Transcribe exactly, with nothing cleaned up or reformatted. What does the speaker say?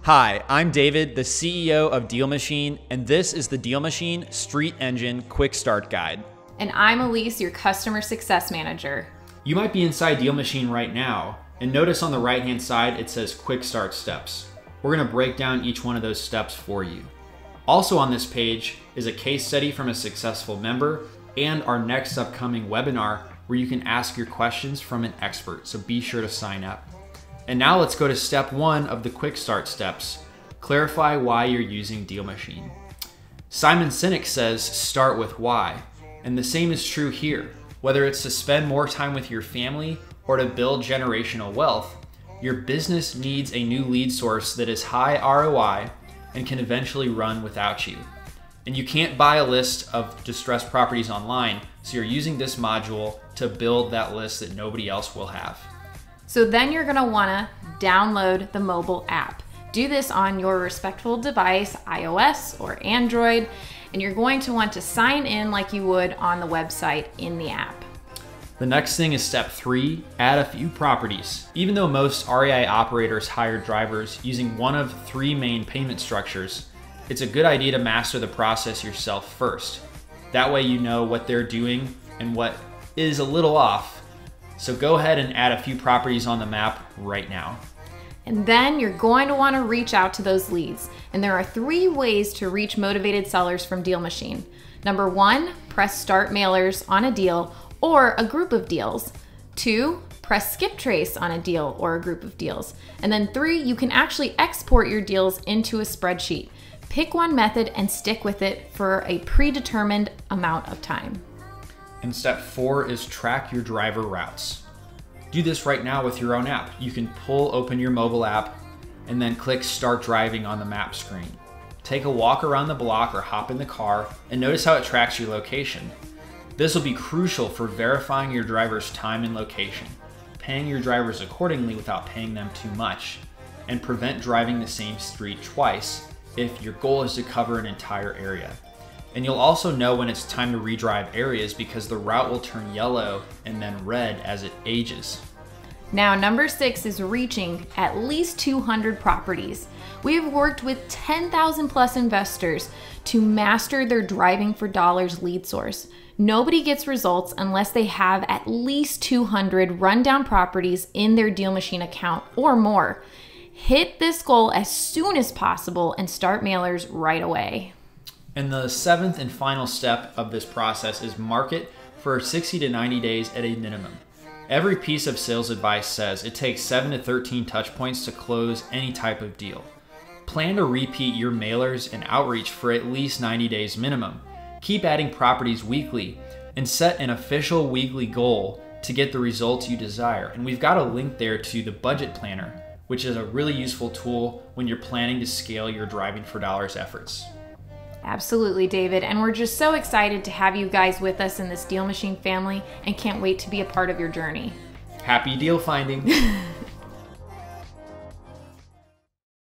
Hi, I'm David, the C E O of Deal Machine, and this is the Deal Machine Street Engine Quick Start Guide. And I'm Elise, your Customer Success Manager. You might be inside Deal Machine right now, and notice on the right-hand side it says Quick Start Steps. We're going to break down each one of those steps for you. Also on this page is a case study from a successful member and our next upcoming webinar where you can ask your questions from an expert, so be sure to sign up. And now let's go to step one of the quick start steps. Clarify why you're using Deal Machine. Simon Sinek says, start with why. And the same is true here. Whether it's to spend more time with your family or to build generational wealth, your business needs a new lead source that is high R O I and can eventually run without you. And you can't buy a list of distressed properties online, so you're using this module to build that list that nobody else will have. So then you're gonna wanna download the mobile app. Do this on your respectful device, iOS or Android, and you're going to want to sign in like you would on the website in the app. The next thing is step three, add a few properties. Even though most R E I operators hire drivers using one of three main payment structures, it's a good idea to master the process yourself first. That way you know what they're doing and what is a little off. So go ahead and add a few properties on the map right now. And then you're going to want to reach out to those leads. And there are three ways to reach motivated sellers from Deal Machine. Number one, press start mailers on a deal or a group of deals. Two, press skip trace on a deal or a group of deals. And then three, you can actually export your deals into a spreadsheet. Pick one method and stick with it for a predetermined amount of time. And step four is track your driver routes. Do this right now with your own app. You can pull open your mobile app and then click start driving on the map screen. Take a walk around the block or hop in the car and notice how it tracks your location. This will be crucial for verifying your driver's time and location, paying your drivers accordingly without paying them too much, and prevent driving the same street twice if your goal is to cover an entire area. And you'll also know when it's time to redrive areas because the route will turn yellow and then red as it ages. Now, number six is reaching at least two hundred properties. We have worked with ten thousand plus investors to master their driving for dollars lead source. Nobody gets results unless they have at least two hundred rundown properties in their Deal Machine account or more. Hit this goal as soon as possible and start mailers right away. And the seventh and final step of this process is market for sixty to ninety days at a minimum. Every piece of sales advice says it takes seven to thirteen touch points to close any type of deal. Plan to repeat your mailers and outreach for at least ninety days minimum. Keep adding properties weekly and set an official weekly goal to get the results you desire. And we've got a link there to the budget planner, which is a really useful tool when you're planning to scale your driving for dollars efforts. Absolutely, David. And we're just so excited to have you guys with us in this Deal Machine family and can't wait to be a part of your journey. Happy deal finding.